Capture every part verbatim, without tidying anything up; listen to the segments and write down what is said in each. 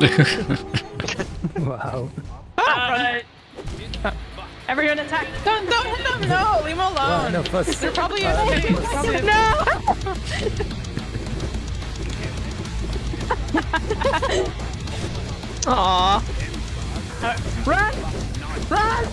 Wow. Alright. Uh, everyone attack. Don't, don't hit them. No, leave them alone. Well, no, plus, They're probably uh, okay. They're probably okay. No! Aww. Uh, run! Run!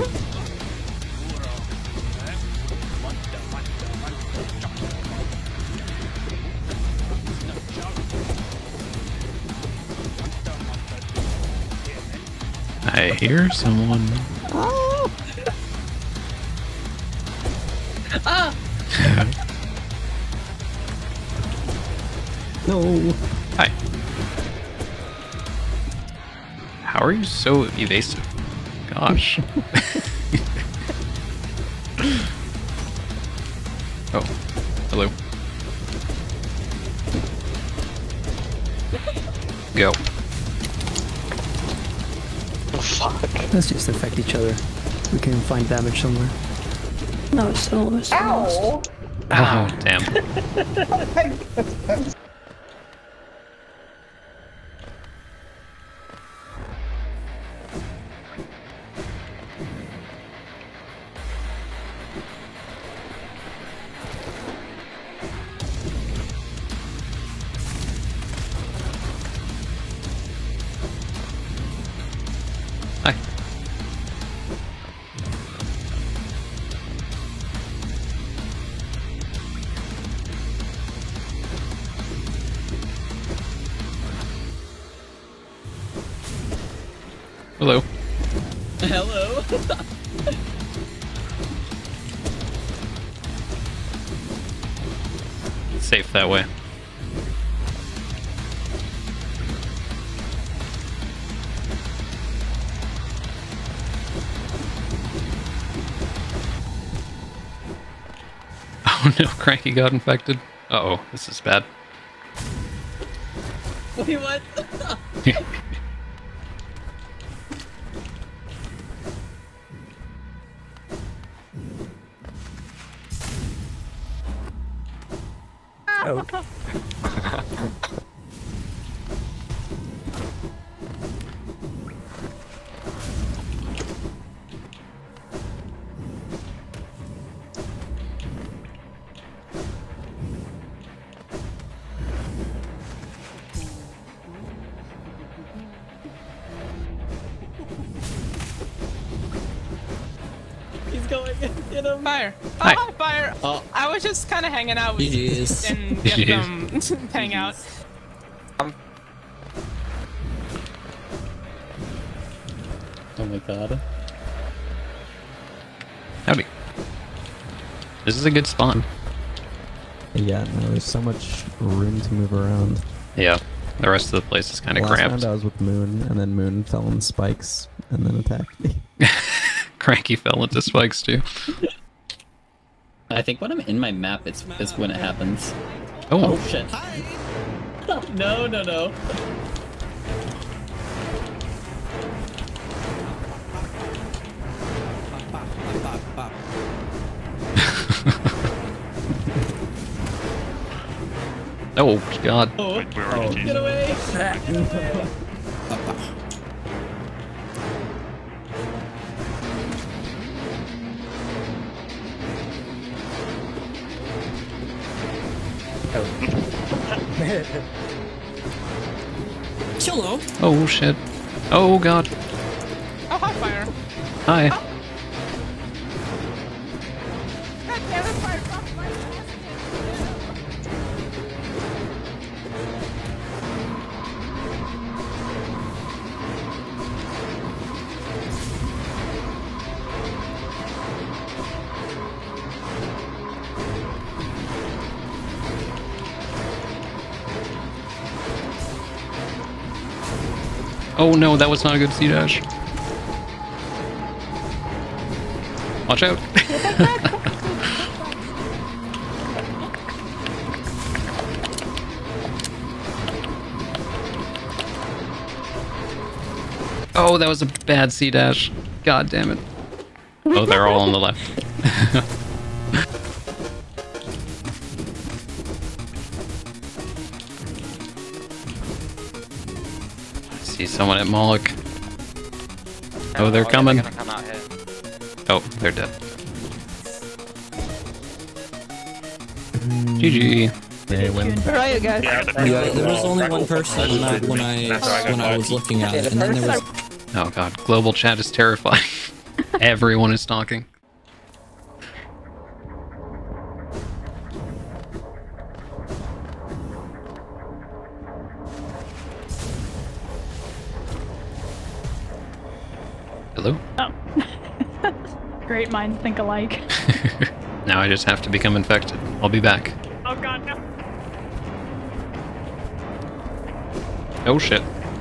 I hear someone. Oh! Ah! no. Hi. How are you so evasive? Gosh. Oh, hello. Go. Let's just affect each other. We can find damage somewhere. No, it's still it's still lost. Oh, damn. Hi. Hello. Hello. Safe that way. Oh no, Cranky got infected. Uh oh, this is bad. Wait, what? Oh. He's going. Get him. Fire. Oh, Hi. hi, fire. Oh. I was just kind of hanging out with G you Gs. and get them to hang out. Oh my god. Howdy. This is a good spawn. Yeah, no, there's so much room to move around. Yeah, the rest of the place is kind of Last cramped. round I was with Moon, and then Moon fell on spikes, and then attacked me. Cranky fell into spikes too. I think when I'm in my map, it's, it's when it happens. Oh, Oh shit. No, no, no. oh god. Oh, Wait, where are you? get away! Hello. Oh shit. Oh god. Oh, hi, fire. Hi. God damn it, fire. Stop, fire. Oh no, that was not a good C dash. Watch out. Oh, that was a bad C dash. God damn it. Oh, they're all on the left. see someone at Moloch. Oh, they're yeah, coming. They're gonna come out here. Oh, they're dead. G G. They win. Where are you guys? Yeah, Yeah, there was only one person on the map when I when I was looking at it, and then there was. Oh god, global chat is terrifying. Everyone is talking. Hello? Oh. Great minds think alike. Now I just have to become infected. I'll be back. Oh god, no. Oh shit.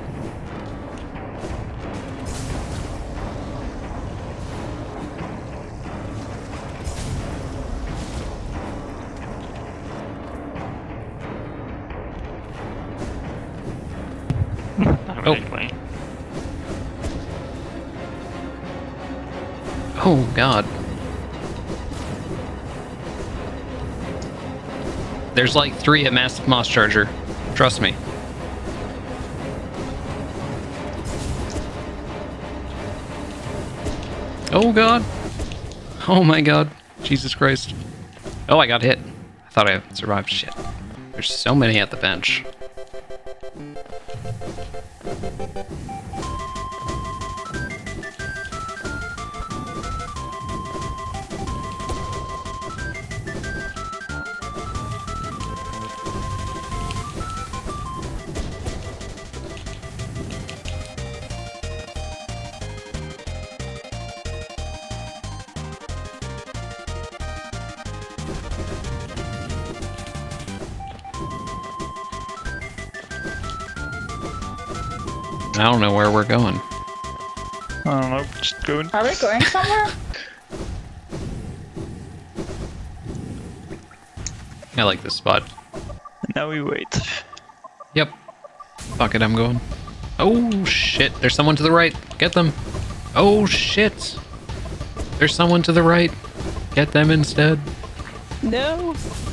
Not really playing. Oh god. There's like three at Massive Moss Charger. Trust me. Oh god. Oh my god. Jesus Christ. Oh, I got hit. I thought I survived. Shit. There's so many at the bench. I don't know where we're going. I don't know, just going. Are we going somewhere? I like this spot. Now we wait. Yep. Fuck it, I'm going. Oh shit, there's someone to the right. Get them. Oh shit. There's someone to the right. Get them instead. No.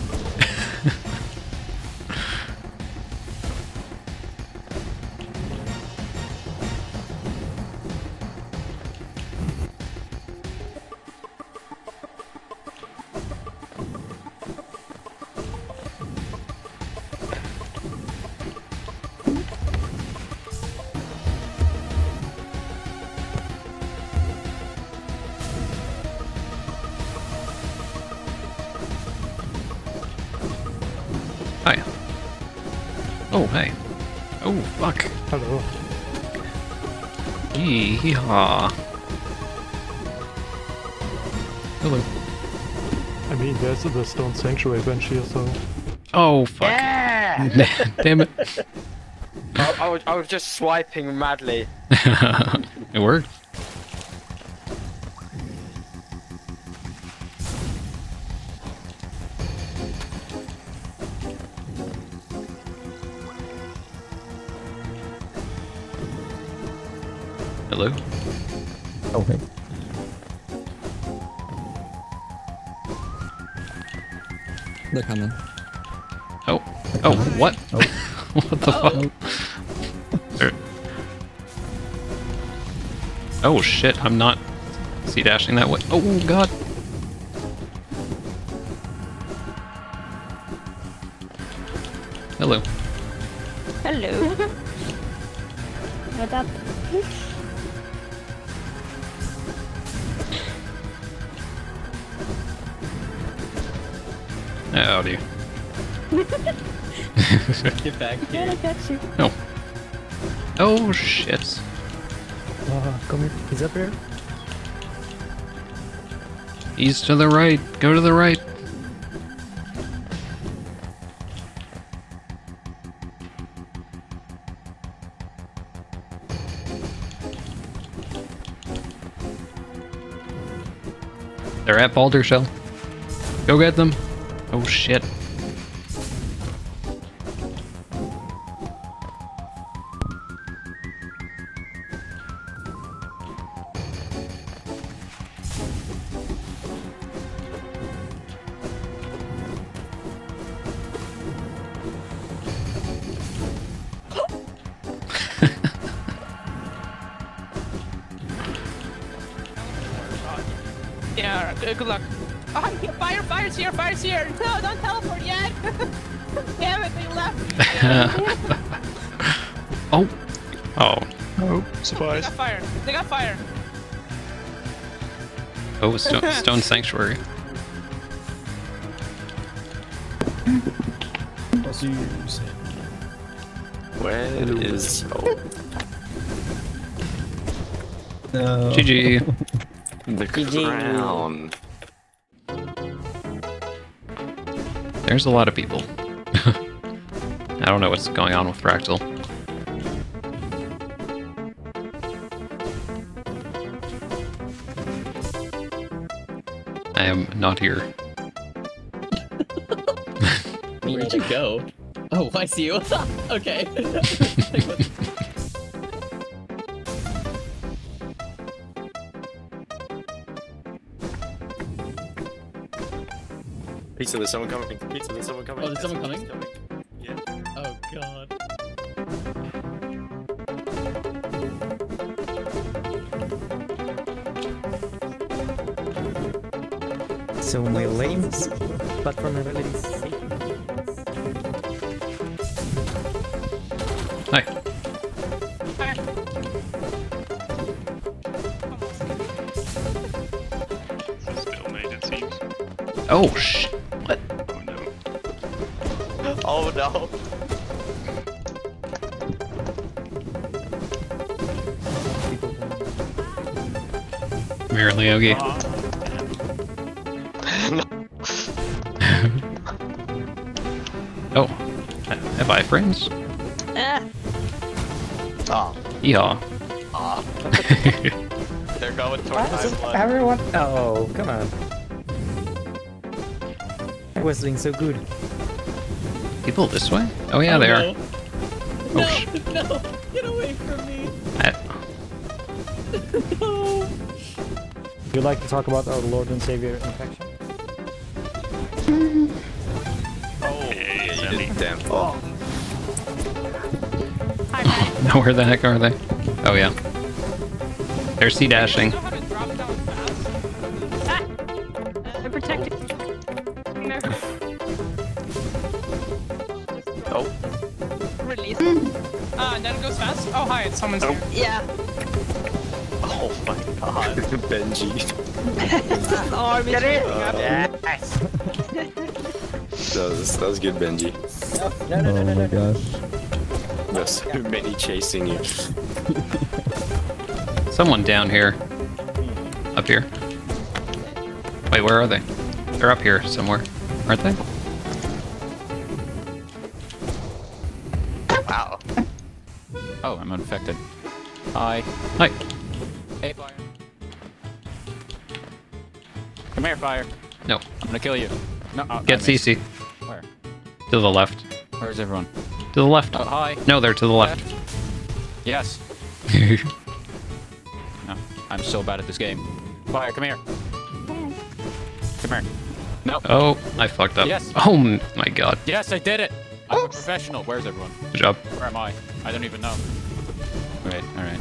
Hi. Oh, hey. Oh, fuck. Hello. Yee-haw. Hello. I mean, there's the Stone Sanctuary bench here, so... Oh, fuck. Yeah! Damn it. I, I, was, I was just swiping madly. It worked. Hello? Oh, hey. They're coming. Oh. Oh, what? Oh. What the fuck? There- Oh shit, I'm not C-dashing that way. Oh god. Hello. Hello. What up? Howdy. Get back Gonna here. catch you. Oh. Oh shit. Uh, come here. He's up here. He's to the right. Go to the right. They're at Boulder Shell. Go get them. Oh shit. Uh, good luck. Oh, yeah, fire, fire's here, fire's here. No, don't teleport yet. Damn it, they left. Oh. Oh. Oh, They surprise. got fire. They got fire. Oh, Stone, Stone Sanctuary. Where is... Oh, No. G G. the crown. There's a lot of people. I don't know what's going on with Fractal. I am not here. Where'd you go? Oh, I see you. Okay. Pizza, there's someone coming. Pizza, there's someone coming. Oh, there's someone coming? Yeah. Oh god. So my lame platform abilities. Hi. Fire. Still made it seems. Oh, sh. What? Oh no. Oh no. Come here, Leogi. Oh. Have I friends? Eh. Ah. Yeehaw. Ah. They're going towards my blood. Everyone. Oh, come on. I was doing so good. People this way? Oh yeah, Oh, they no. are. No, Oh, sh no, get away from me. I- No. Would you like to talk about our Lord and Savior infection? Oh, Hey, yeah, you Sandy. did damn fall. Hi, Matt. No, where the heck are they? Oh yeah. They're sea dashing. You know how to drop down fast? Ah! I'm protecting. No. Oh. Release. Ah, and then it goes fast? Oh, hi, it's someone's here. Yeah. Oh my god. Benji. Arm is Get it? Yes. That was, that was good, Benji. No, no, no, Oh no, my no. gosh. There's so many chasing you. Someone down here. Up here. Wait, where are they? They're up here somewhere, aren't they? Wow. Oh, I'm infected. Hi. Hi. Hey, fire. Come here, fire. No. I'm gonna kill you. No. Oh, Get I C missed. C. Where? To the left. Where's everyone? To the left. Oh, hi. No, they're to the left. Yes. No, I'm so bad at this game. Fire, come here. Come here. No. Oh, I fucked up. Yes. Oh m- my god. Yes, I did it. I'm a professional. Where's everyone? Good job. Where am I? I don't even know. Wait, alright.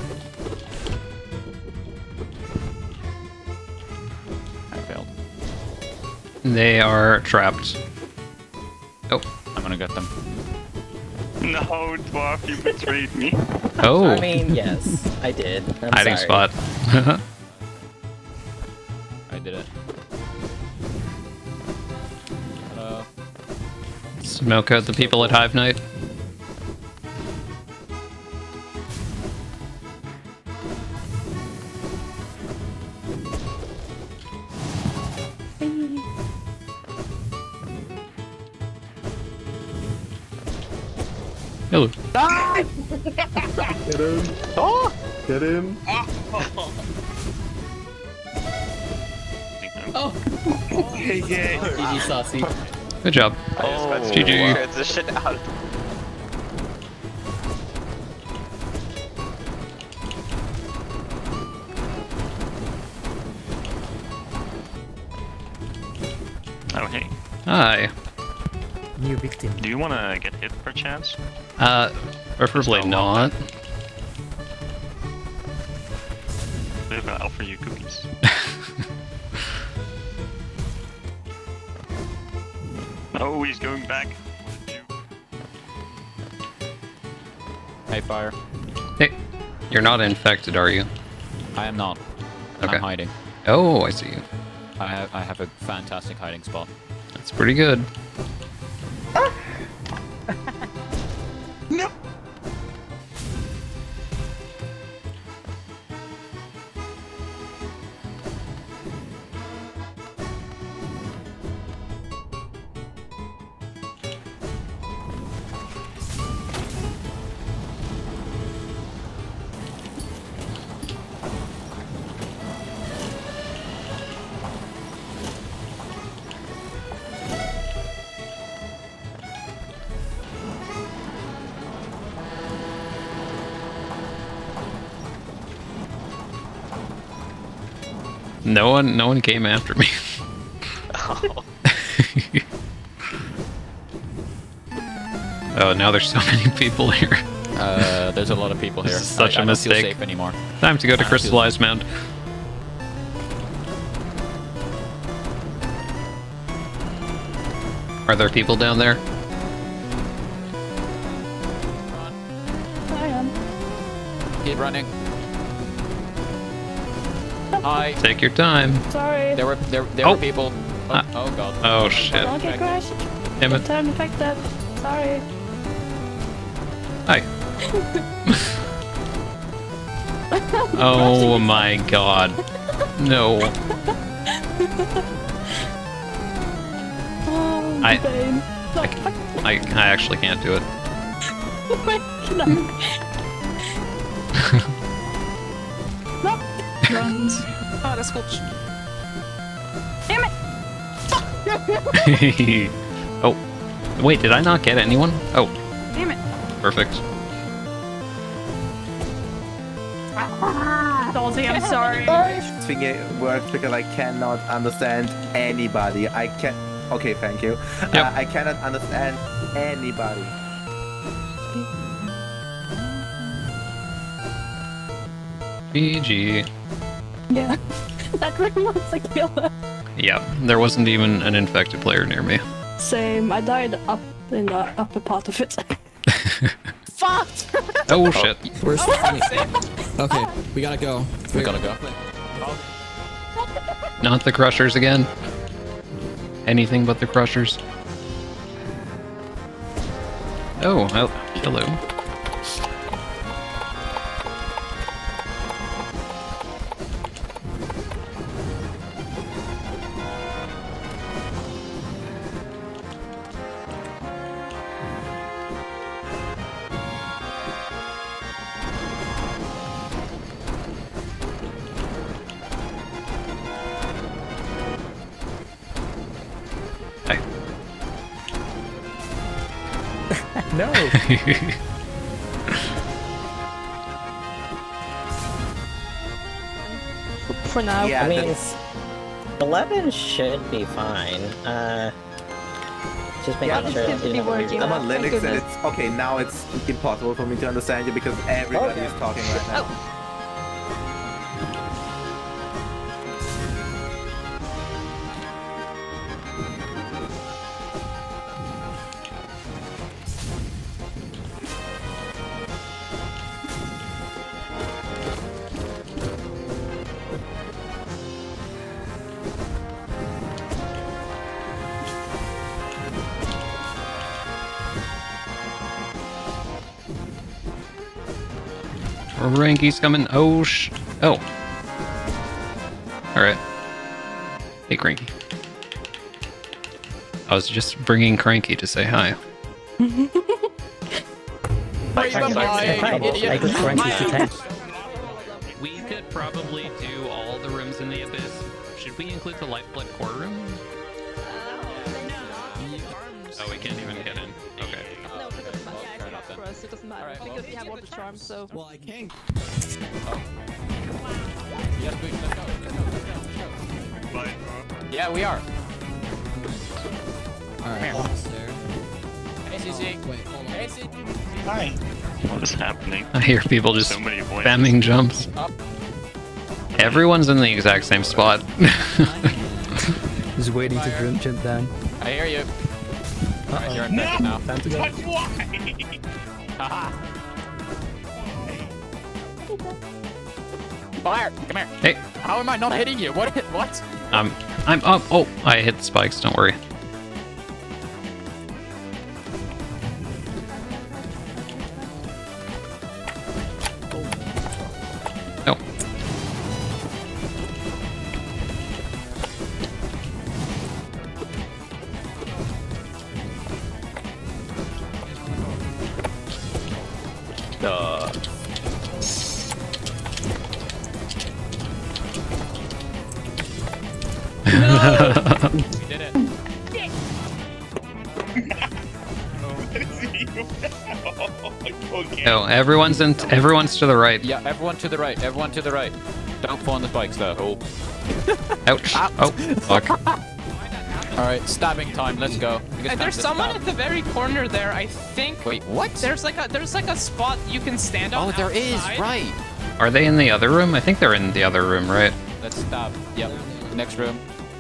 I failed. They are trapped. Oh. I'm gonna get them. No, Dwarf, you betrayed me. Oh. I mean, yes, I did. I'm Hiding sorry. spot. I did it. Hello. Smoke out the people at Hive Night. Hello. Get him! Oh! Get him! Oh! Hey, yeah. G G, Saucy. Good job. Oh, G G. transition out. Oh, hey. Hi. New victim. Do you want to get hit per chance? Uh, preferably Just don't not. Maybe I'll offer you cookies. Oh, he's going back. Hey, fire. Hey, you're not infected, are you? I am not. Okay. I'm hiding. Oh, I see you. I have I have a fantastic hiding spot. That's pretty good. No. No one, no one came after me. Oh. Oh, now there's so many people here. Uh, there's a lot of people here. This is such I, a I don't feel mistake. safe anymore. Time to go to I don't feel Crystallized Mound. Are there people down there? I am. Keep running. Hi. Take your time. Sorry. There were there there Oh. were people. Oh, Ah. oh god. Oh shit. Don't get crushed. Damn it. Time infected. Sorry. Hi. Oh my god. No. Oh, I- pain. I, I, I actually can't do it. No. Runs. Oh, that's cool. Damn it! Oh. Wait, did I not get anyone? Oh. Damn it! Perfect. Dolzy, I'm sorry. Thing it works because I cannot understand anybody. I can. Okay, thank you. Yep. Uh, I cannot understand anybody. G G. Yeah. That room was a killer. Yeah, there wasn't even an infected player near me. Same. I died up in the upper part of it. Fucked! Oh shit. Where's Okay, we gotta go. We gotta go. Not the Crushers again. Anything but the Crushers. Oh, hel- hello. No. For now. Yeah, I mean, that's- eleven should be fine. Uh, just making Yeah, sure it that should be you know working. I'm on Thank Linux and goodness. it's okay. Now it's impossible for me to understand you because everybody is talking right now. Ranky's coming. Oh sh. Oh. Alright. Hey, Cranky. I was just bringing Cranky to say hi. We could probably do all the rooms in the Abyss. Should we include the Lifeblood core room? Oh, we can't even get in. Okay. No, it doesn't matter. Yeah, it's not for us. It doesn't matter Alright, because well, we have all the charms. So. Well, I can. Yes, please. Let's go. Let's go. Let's go. Let's go. Yeah, we are. Alright, almost there. Hey, C C. Wait, hold on. Hey, C C. Hi. What is happening? I hear people just So many voices. spamming jumps. Up. Everyone's in the exact same spot. Just waiting to jump, jump down. I hear you. Alright, you're infected now. Time to go. But why? Haha. Fire! Come here. Hey. How am I not hitting you? What? What? Um, I'm up. Oh, I hit the spikes. Don't worry. Oh. Uh. We did it. Okay. Oh, everyone's in. Everyone's to the right. Yeah, everyone to the right. Everyone to the right. Don't fall on the spikes though. Oh. Ouch. Oh, fuck. Alright, stabbing time. Let's go. And there's someone at the very corner there, I think. Wait, what? There's like a there's like a spot you can stand on. Oh, there is, outside. right. Are they in the other room? I think they're in the other room, right? Let's stab. Yep. Next room.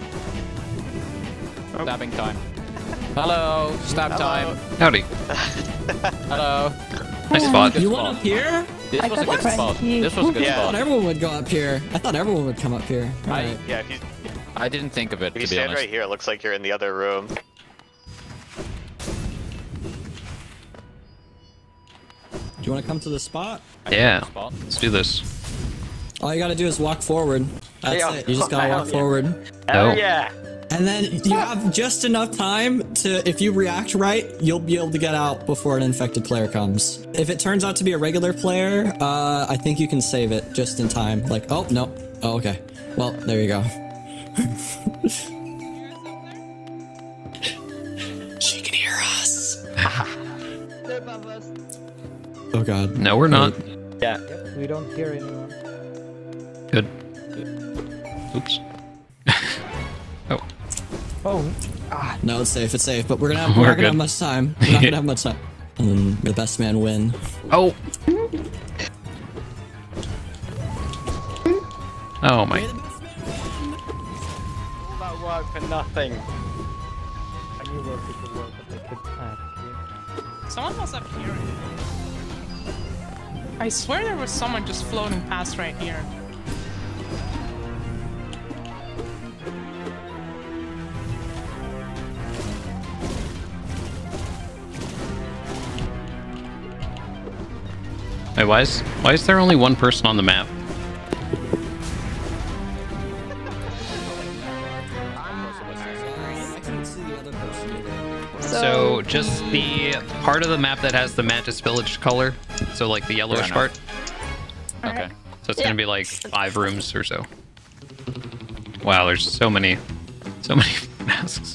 Oh. Stabbing time. Hello. Stab Hello. time. Howdy. Hello. Nice spot. You went up here? This was a good spot. This was a good Yeah. I thought spot. everyone would go up here. I thought everyone would come up here. I, Alright. Yeah, if you, I didn't think of it, if you to be stand honest. right here, it looks like you're in the other room. Do you want to come to the spot? Yeah. Spot. Let's do this. All you gotta do is walk forward. That's Yeah. it. You just gotta walk Yeah. forward. Hell Oh. yeah! And then you have just enough time to, if you react right, you'll be able to get out before an infected player comes. If it turns out to be a regular player, uh, I think you can save it just in time. Like, oh, no. Oh, okay. Well, there you go. She can hear us. They're above us. Oh, God. No, we're not. Yeah. We don't hear anyone. Good. Oops. Oh. Oh. No, it's safe. It's safe. But we're gonna have, We're we're not gonna good. have much time. We're not gonna have much time. And then the best man win. Oh. Oh my. All that work for nothing. I knew where people were, but they could add here. Someone was up here. I swear there was someone just floating past right here. Wait, why is why is there only one person on the map? So just the part of the map that has the Mantis Village color, so like the yellowish Fair part. Okay. So it's gonna be like five rooms or so. Wow, there's so many, so many masks.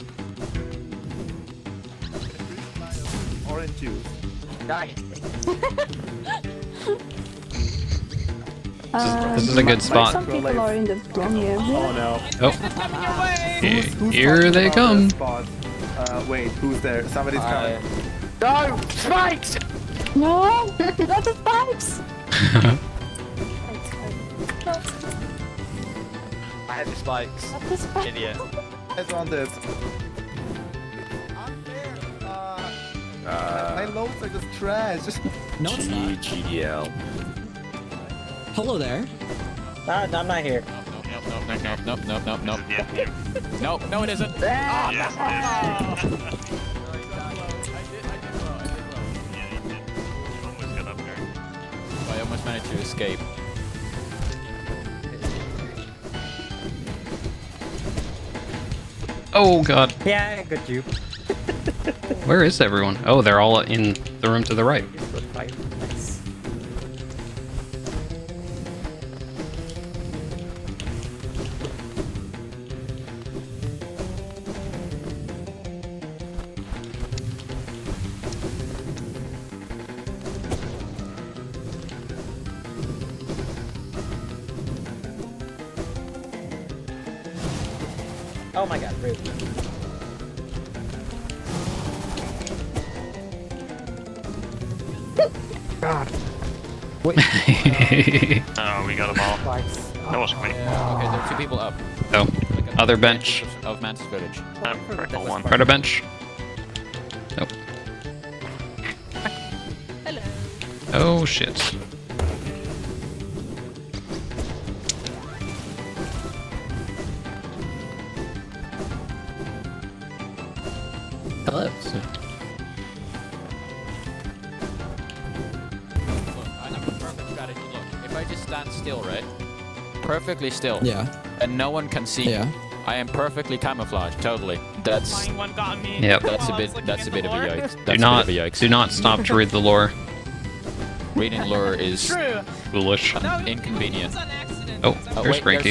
Orange juice. Die. This is a good spot. Some people are in the wrong area. Oh no. Oh, Who's, who's here talking they about come. that spot? Uh, wait, who's there? Somebody's Uh, coming. No! Spikes! No, not the spikes. I had the spikes. Not the spikes. Idiot. Guys on this. Uh, my loads are just trash. Just No, it's not. G D L. Hello there. Nah, I'm not here. Nope, nope, nope, nope, nope, nope, nope, nope. Nope, no it isn't. Ah! Yes, it is. Almost got up there. I almost managed to escape. Oh god. Yeah, good you. Where is everyone? Oh, they're all in the room to the right. Oh my god, rude. God. Oh, we got them all. Spikes. That wasn't me. Yeah, okay, there are two people up. Oh, Like a- other bench. Of Mantis Village. I'm critical one. Right a bench. Nope. Hello. Oh shit. Hello. Look, I have a perfect strategy. Look, if I just stand still, right? Perfectly still. Yeah. And no one can see Yeah. me. I am perfectly camouflaged, totally. That's Flying one got me. Yep. that's a While I was bit looking that's at a the bit of a lore. yikes. That's Do a not, bit of a yikes. do not stop to read the lore. Reading lore is True. Foolish. No, inconvenient. It's on accident. Oh, It's on Oh, there's wait, Frankie.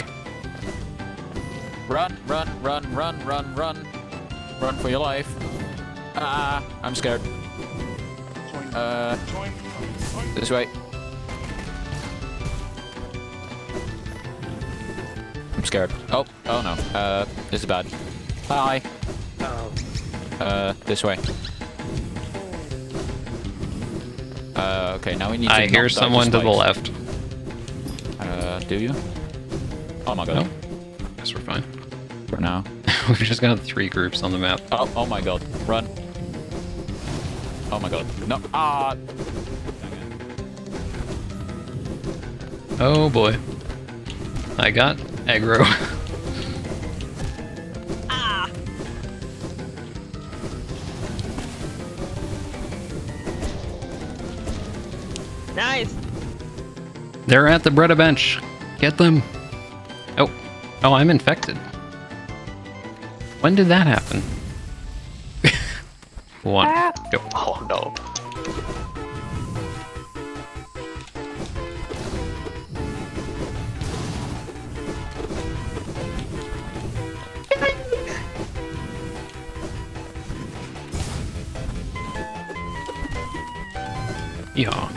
Run, run, run, run, run, run. Run for your life. Ah, I'm scared. Uh, this way. I'm scared. Oh, oh no. Uh, this is bad. Hi. Oh. Uh, this way. Uh, okay, now we need to I not hear dodge someone to the spikes. left. Uh, do you? Oh my god. No. Guess we're fine. For now. We've just got three groups on the map. Oh, oh my god. Run. Oh my god. No. Ah. Oh boy. I got aggro. Ah. Nice. They're at the Breda bench. Get them. Oh. Oh, I'm infected. When did that happen? One. Go. Oh no. Yeah.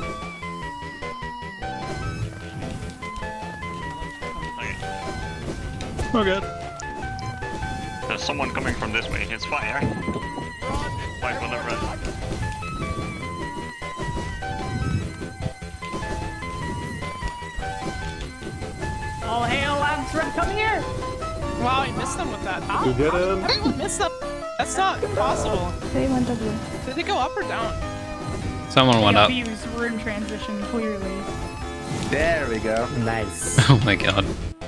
Oh god. There's someone coming from this way. It's fire. Why will I run? All hail Lance, come here. Wow, I missed them with that. How? You get him. Everyone missed them. That's not possible. They went W. Did they go up or down? Someone went up. Views were in transition, clearly. There we go. Nice. Oh my god.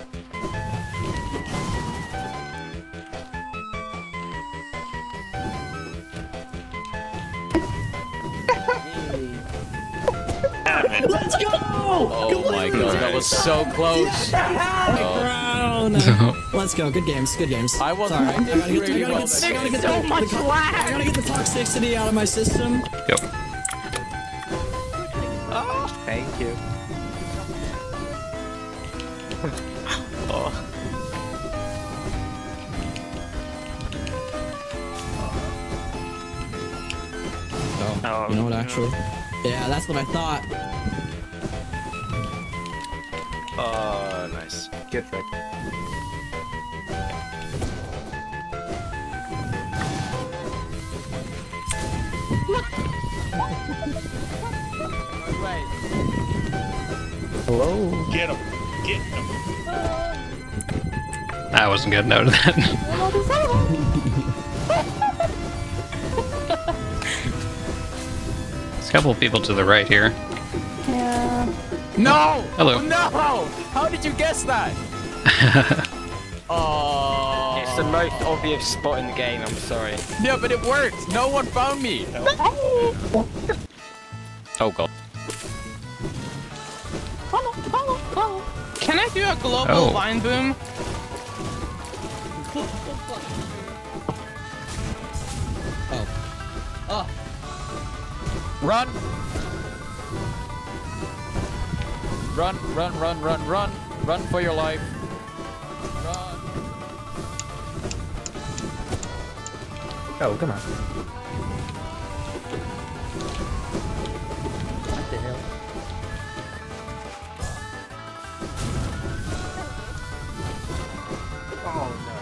Let's go! Oh my god, that was so close. Crown. Let's go. Good games. Good games. I was Sorry. I gotta get, I gotta get, I was gotta get, so the, much the, lag. I gotta get the toxicity out of my system. Yep. Thank you. Oh. Oh, Oh, you know what? no. Actually, yeah, that's what I thought. Oh, nice. Get back. Hello. Get him. Get him. I wasn't getting out of that. There's a couple of people to the right here. Yeah. No! Hello. Oh, no! How did you guess that? Oh. It's the most obvious spot in the game, I'm sorry. Yeah, but it worked. No one found me. Oh god. Can I do a global Oh. line boom? Oh. Oh. Run! Run, run, run, run, run. Run for your life. Run. Oh, come on. What the hell? Oh no.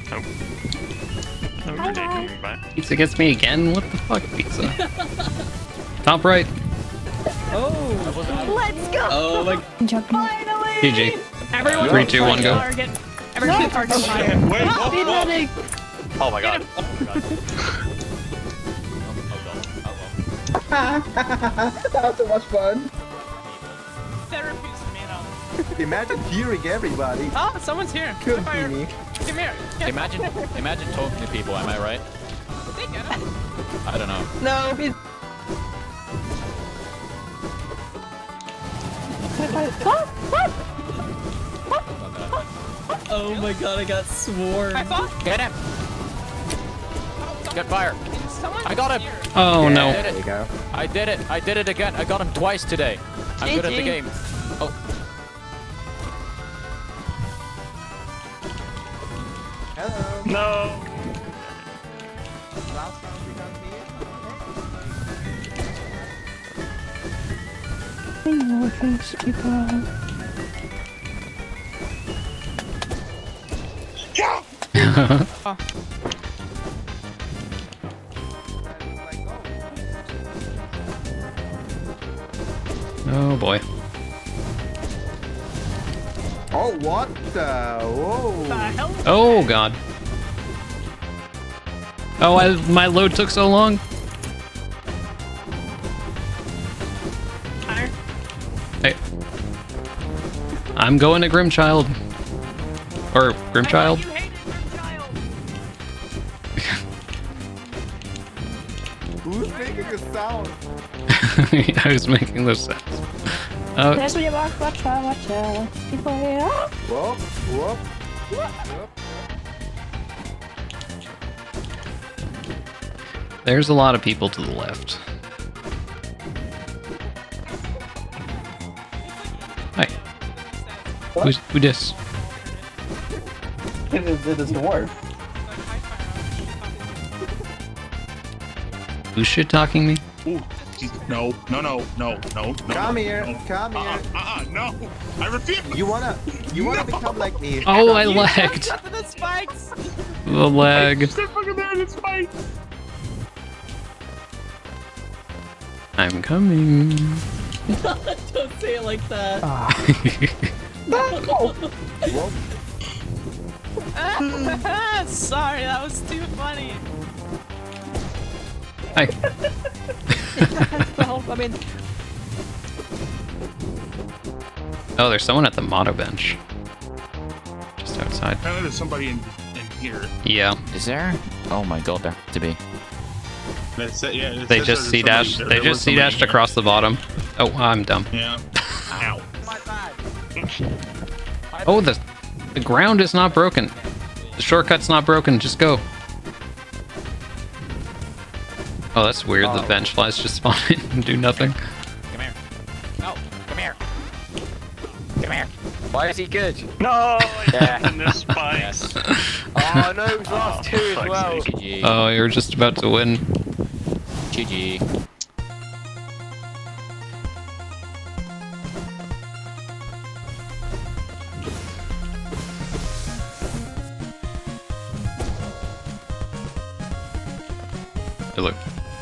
Oh, okay, coming back. Pizza gets me again? What the fuck, Pizza? Top right. Oh, let's go. Oh my. Finally. G G. Everyone, Three, two, one, go. target. Everyone, no. target fire. Wait, whoa, Speed whoa. running. Oh my god. Oh my god. That was so much fun. Therapy's made up. Imagine hearing everybody. Oh, someone's here. Could Come be here. me. Come here. Come Imagine, imagine talking to people. Am I right? Did they get him? I don't know. No, he's. Oh my god, I got swarmed. I thought. Get him. Get fire. Someone I got him. Oh I no. did There you it. go. I did it. I did it again. I got him twice today. I'm good at the G G. game. Oh. Hello. No. Last round we got No offense, people. Oh boy. Oh, what the? Whoa. The hell? Oh god. Oh, I, my load took so long. Fire. Hey. I'm going to Grimchild. Or Grimchild. You hated Grimchild. Who's making a sound? I was making those sounds. Uh, There's where you walk, watch out, watch out. People here. Whoop, whoop, whoop. there's a lot of people to the left. Hi. Who's, who dis? It is, it is dwarf. Who's shit talking me? Ooh, no, no, no, no, no, no. Come no, here, no. come here. Uh, uh, uh, no, I refuse. You wanna, you wanna No. become like me? Oh, I lagged. Up to the spikes. The lag. Step fucking there, it's fine. I'm coming. Don't say it like that. Sorry, that was too funny. Hi. Well, I mean, Oh, there's someone at the motto bench. Just outside. Apparently there's somebody in, in here. Yeah. Is there? Oh my god, there has to be. That's it, yeah, it They says just there's C somebody- dashed. there- They there was just C somebody dashed here. across the bottom. Oh, I'm dumb. Yeah. Ow. Oh, the the ground is not broken. The shortcut's not broken. Just go. Oh, that's weird. The bench flies just spawn in and do nothing. Come here. No, come here. Come here. Why is he good? No, Yeah. and the spikes. Oh no, he's lost two as well. G G. Oh, you're just about to win. G G. Hey, look.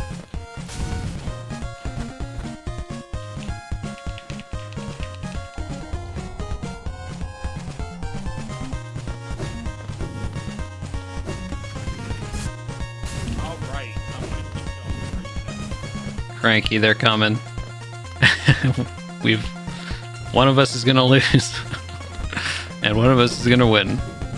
All right. Cranky, they're coming. We've... One of us is gonna lose. And one of us is gonna win.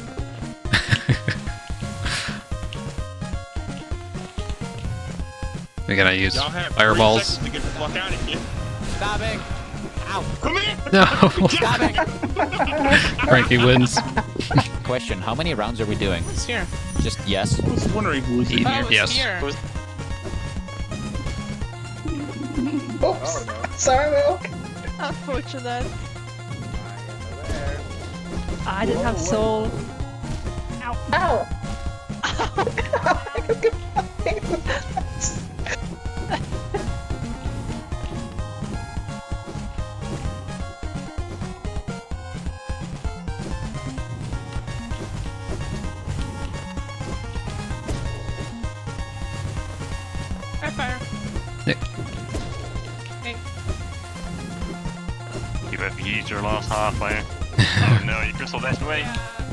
We gotta use Y'all have three fireballs. seconds to get the fuck out of here. Stabbing. Ow. Come here. No! Stabbing. Cranky wins. Question, how many rounds are we doing? who's here? Just yes? I was wondering who was in Yeah. here. Oh, it's Yes. here. Oops. Sorry, Will. Unfortunate. I didn't have soul. Ow. Ow. High fire. Nick. Jeez, you're lost halfway. Oh no, you crystal dashed away.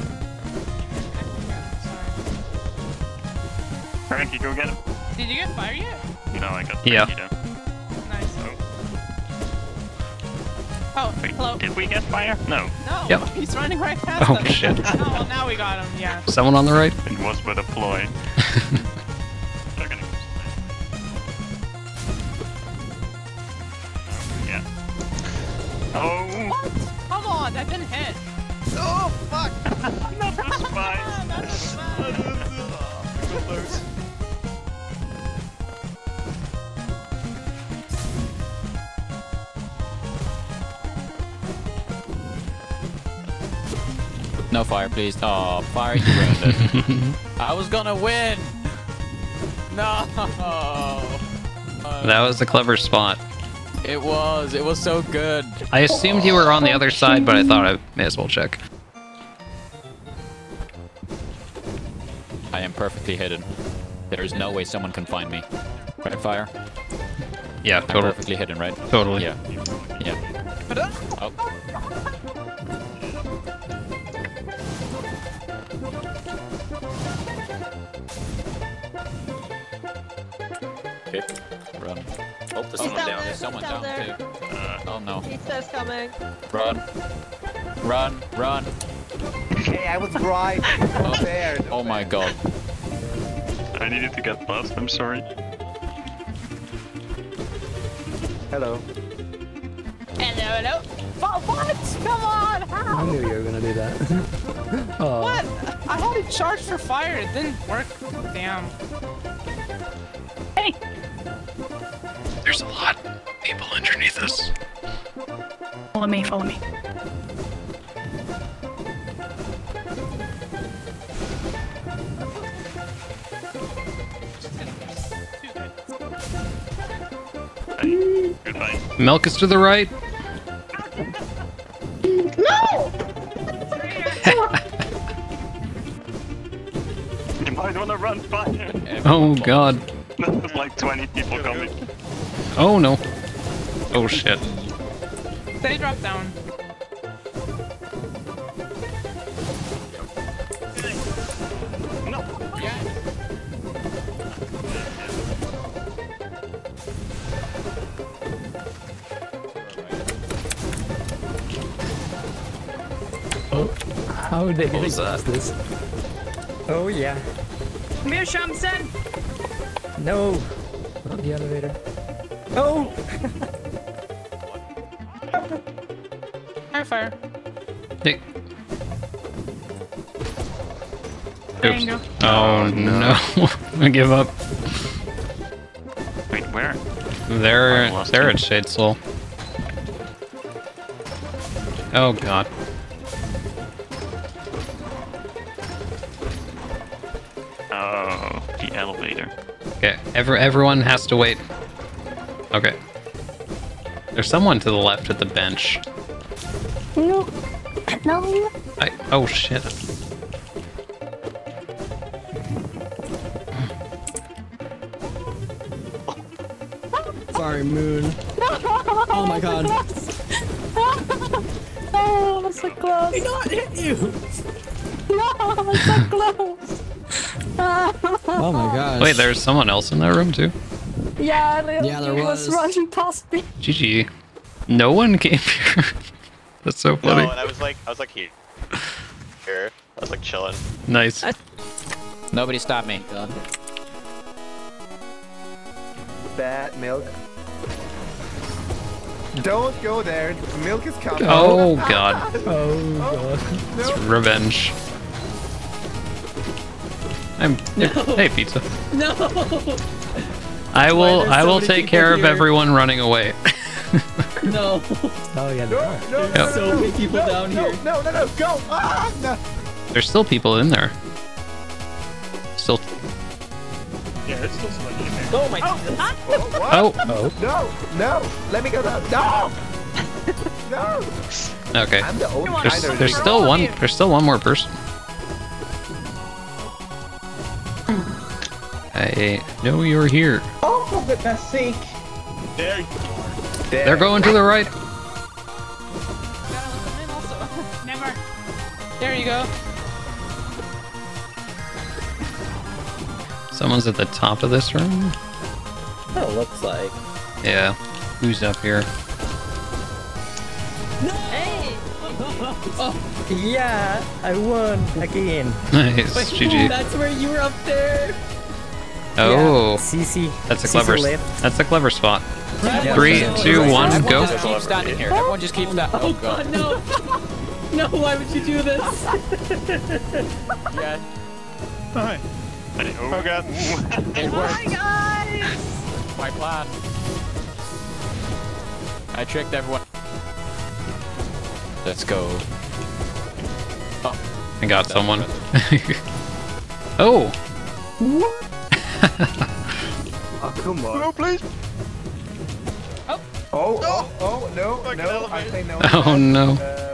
Frankie, go get him. Did you get fire yet? No, I got Yeah. Frankie down. Nice. Oh. Oh, Wait, hello. did we get fire? No. No, Yep. he's running right past Oh, us. shit. Oh, well, now we got him, yeah. Someone on the right? It was but a ploy. They're gonna Yeah. Oh! What? Come on, I've been hit. Oh, fuck! Not the spy! That's bad. No fire, please. Oh, fire, you ruined it. I was gonna win! No! That was a clever spot. It was. It was so good. I assumed you were on the other side, but I thought I may as well check. I am perfectly hidden. There is no way someone can find me. Right, fire? Yeah, I'm totally. perfectly hidden, right? Totally. Yeah. Yeah. Oh. Okay. Run. Oh, there's someone down. There's someone down, there. too. Uh, oh no. Pizza's coming. Run. Run. Run. Hey, I was right. Oh, there. oh my god. I needed to get past, I'm sorry. Hello. Hello, hello. But what? Come on, I how? knew you were gonna do that. Oh. What? I had it charged for fire. It didn't work. Damn. Hey! There's a lot of people underneath us. Follow me, follow me. Hey, goodbye. Milk is to the right. No! You might wanna run fire. Oh god. There's like twenty people coming. Oh no. Oh shit. They dropped down. No. Oh, how are they getting past this? Oh yeah. Come here, Shamsen! No. Not the elevator. Oh! Fire, fire. Hey. There you Oops. go. Oh no. I give up. Wait, where? They're I lost they're you. at Shade Soul. Oh god. Oh, the elevator. Okay, every, everyone has to wait. Okay. There's someone to the left at the bench. No. No. I, oh shit. Sorry, Moon. Oh my god. Oh, that's so close. Did not hit you. No, that's so close. Oh my gosh. Wait, there's someone else in that room too? Yeah, there, Yeah, there he was. was running past me. G G. No one came here. That's so funny. No, and I was like, I was like here. Here. I was like chilling. Nice. Nobody stop me. God. Bad milk. Don't go there. Milk is coming. Oh god. Oh god. It's revenge. I'm hey pizza. No. I will there's I so will many take people care of here. everyone running away. No. Oh yeah, there are. No, Yep. no, So no, many people no, down no, here. No, no, no, go! Ah, no. There's still people in there. Still Yeah, there's still somebody in there. Oh my Jesus. Oh, what? Oh. Oh. No, no, let me go down. No! No! Okay. I'm the only There's, guy there's still one there's still one more person. I know you're here. Oh, for goodness sake. There you They're going to the right. There you go. Someone's at the top of this room? Oh, looks like. Yeah. Who's up here? Hey! Oh, yeah, I won again. Nice, G G. That's where you were up there. Oh, Yeah, C C. that's a C C clever. left. That's a clever spot. Yeah. Three, two, one, Everyone go. just keep standing here. Everyone just keep standing. Oh god. No. No, why would you do this? Yeah. Hi. Oh god. It worked. Hi guys! My plan. I tricked everyone. Let's go. Oh, I got someone. Oh. Oh, come on. No, please. Oh, oh, oh, no, no, I say no. Oh no. Uh,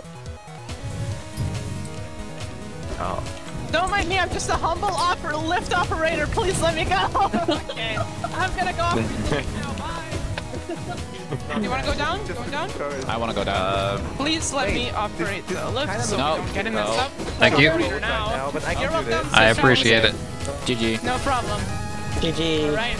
oh. Don't mind me, I'm just a humble oper lift operator. Please let me go. Okay, I'm gonna go off. Now, bye. You wanna go down? Going down? I wanna go down. Please let me operate the lift so No. we don't get in this No. up. Thank you. Operator now. but I You're can do welcome. this. I appreciate it. G G. No problem. G G. Alright.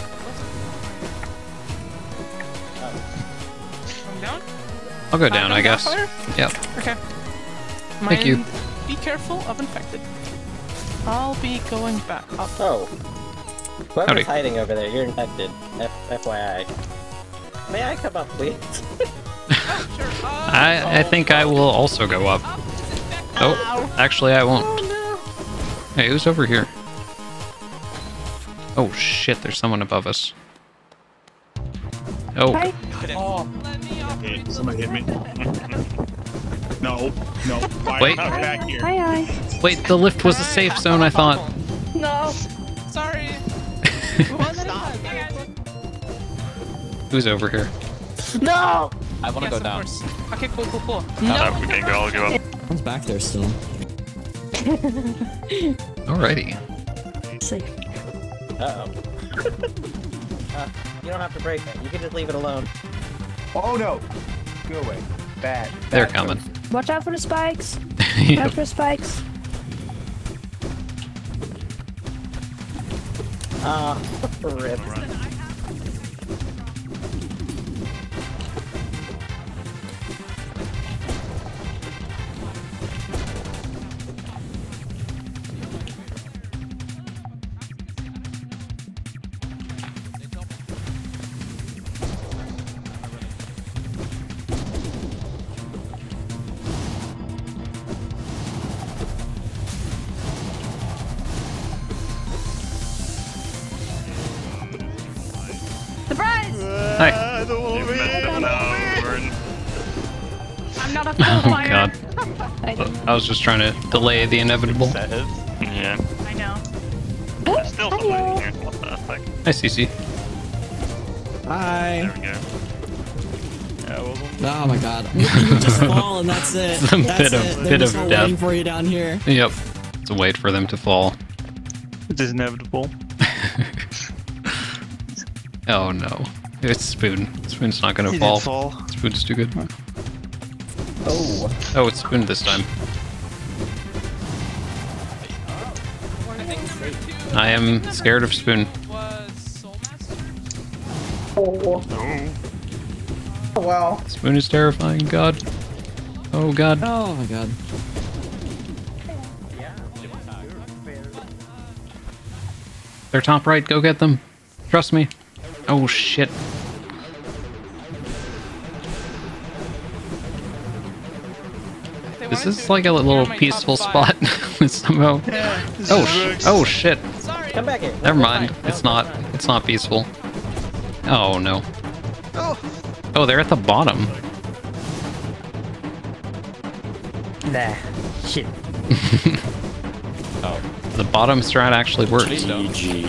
Going down? I'll go down, I guess. Fire? Yep. Okay. Thank you. Mind- Be careful of infected. I'll be going back up. Oh. Whoever's Howdy. hiding over there, you're infected. F FYI. May I come up, please? I I think I will also go up. Oh, actually I won't. Hey, who's over here? Oh shit, there's someone above us. Oh. Hi. Oh. Hey, somebody hit me. No, no. Why Wait. not back here? Hi, hi. Wait, the lift was a safe zone, I thought. No. Sorry. Who's over here? No! I wanna Yes, go of down. course. Okay, cool, cool, cool. No, we can go. I'll go up. One's back there still. Alrighty. See. Uh-oh. uh, you don't have to break it. You can just leave it alone. Oh no! Go away. Bad. They're bad coming. choice. Watch out for the spikes. Watch Yep. out for the spikes. Ah, rip. Surprise! Hi. You've messed up now, Vern. I'm not a Oh full fire. god. I, I was just trying to delay the inevitable. Yeah. I know. There's still somebody in here. What the heck? Hi, Cece. Hi. There we go. Yeah, it wasn't. Oh my god. You you just fall and that's it. It's a That's bit of- it. They're bit just of all death. waiting for you down here. Yep. It's a wait for them to fall. It is inevitable. Oh no. It's Spoon. Spoon's not gonna He did fall. fall. Spoon's too good. Oh. Oh, it's Spoon this time. I am scared of Spoon. Oh. Oh wow. Spoon is terrifying. God. Oh god. Oh my god. They're top right. Go get them. Trust me. Oh shit. This is like a little peaceful spot. Somehow. Oh, sh oh shit. Come back here. Never mind. It's not. It's not peaceful. Oh no. Oh, they're at the bottom. Nah. Shit. Oh. The bottom strat actually works. Please don't. Please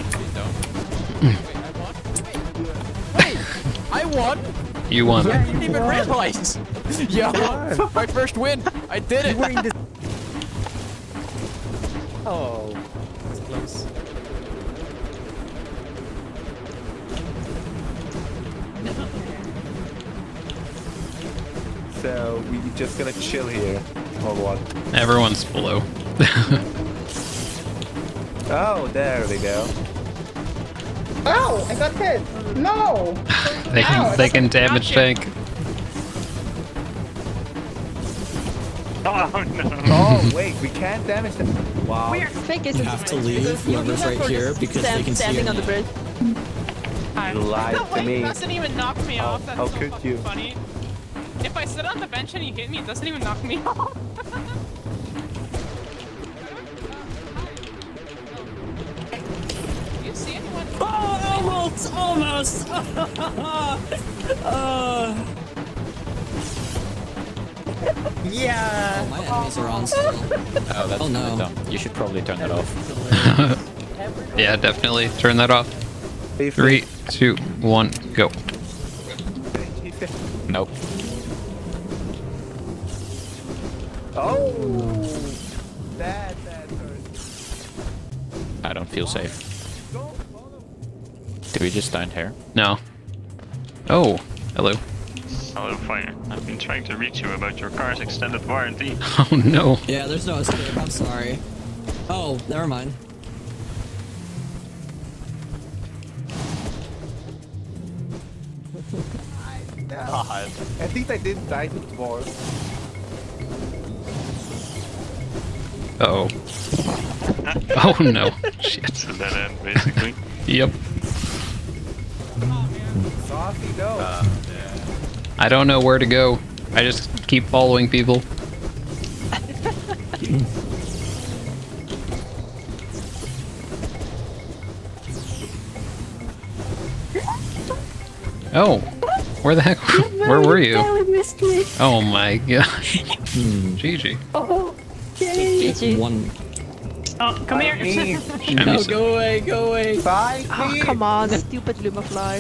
don't. I won! You won. I didn't even realize! Yo! My first win! I did it! Oh. That's close. So we just gonna chill here. Or what? Everyone's below. Oh, there we go. Ow! I got hit! No! They can, Ow, they can damage tank. Oh no! Oh wait, we can't damage them. Wow. Weird. Fake is You have to leave whoever's right here because they can see standing you. on the bridge. You lied The to weight me. doesn't even knock me How- off. That's how so could fucking you? funny. If I sit on the bench and he hit me, it doesn't even knock me off. Do you see anyone? Oh, almost! Almost! uh, Yeah! oh, my enemies are on still. Oh, that's Oh, no. really dumb. You should probably turn that off. Yeah, definitely. Turn that off. Three, two, one, go. Nope. Oh! That, that hurt. I don't feel safe. Did we just stand here? No. Oh, hello. Hello, Fire. I've been trying to reach you about your car's extended warranty. Oh no. Yeah, there's no escape. I'm sorry. Oh, never mind. God. I think I did die to Dwarf. Uh oh. Oh no. Shit. It's a dead end, basically. Yep. Saucy, go. Uh, I don't know where to go. I just keep following people. Oh, where the heck? Where were you? Missed me. Oh my god. G G. Oh, G G. One. Oh, come here. No, go away, go away. Bye. Oh, come on, stupid Luma fly.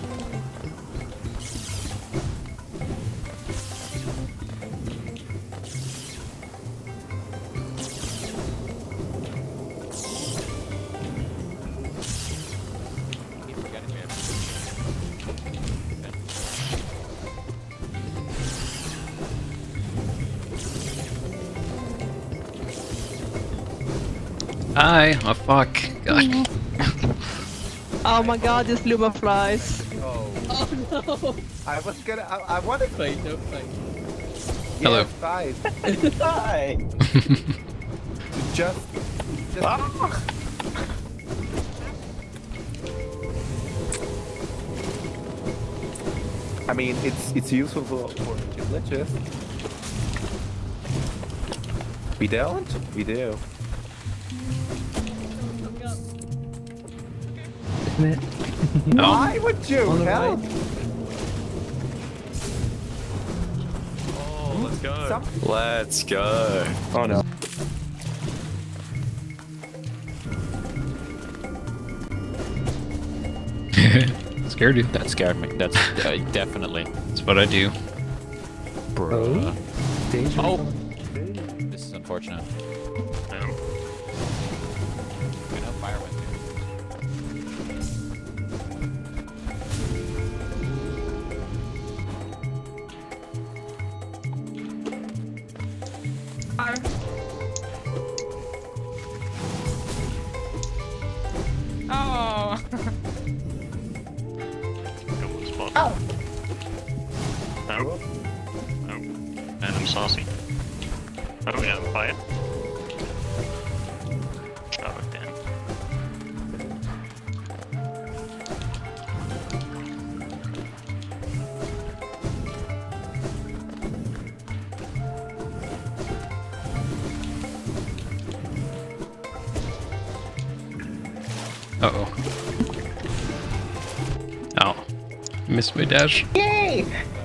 Hi. Oh fuck. God. Oh my god, these Luma flies. Oh. Oh no. I was gonna. I, I wanted. Fight, no fight. Hello. Yes, bye. Hi. Just. Just. Ah. I mean, it's it's useful for for glitches. We don't. We do. Isn't it? Why would you? On the Help! right. Oh, let's go. Some- Let's go. Oh no. Scared you. That scared me. That's uh, definitely. That's what I do. Bruh. Danger. Oh! This is unfortunate. Um, I know fire went Oh. Good spot. Ow! Oh. Oh. And I'm saucy. Oh yeah, I'm fire. Oh damn. Uh oh. Oh. Missed my dash. Yay!